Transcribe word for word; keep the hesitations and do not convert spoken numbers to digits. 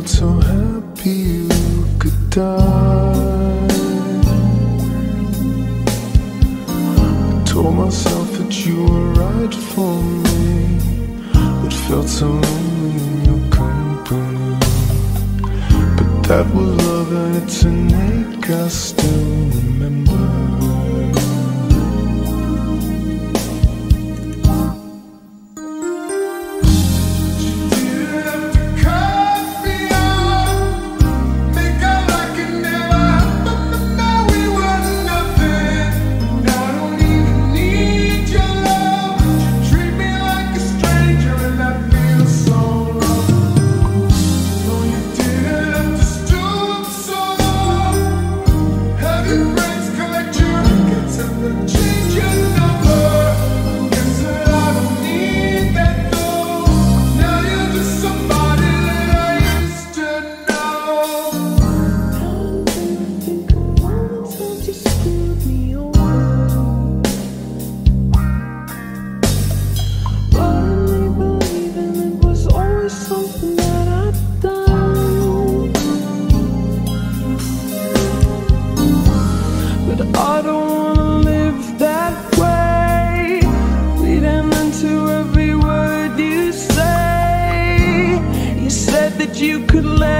felt so happy you could die. I told myself that you were right for me, but felt so lonely in your company. But that was love and it's an ache I still remember. I don't wanna live that way, reading into every word you say. You said that you could let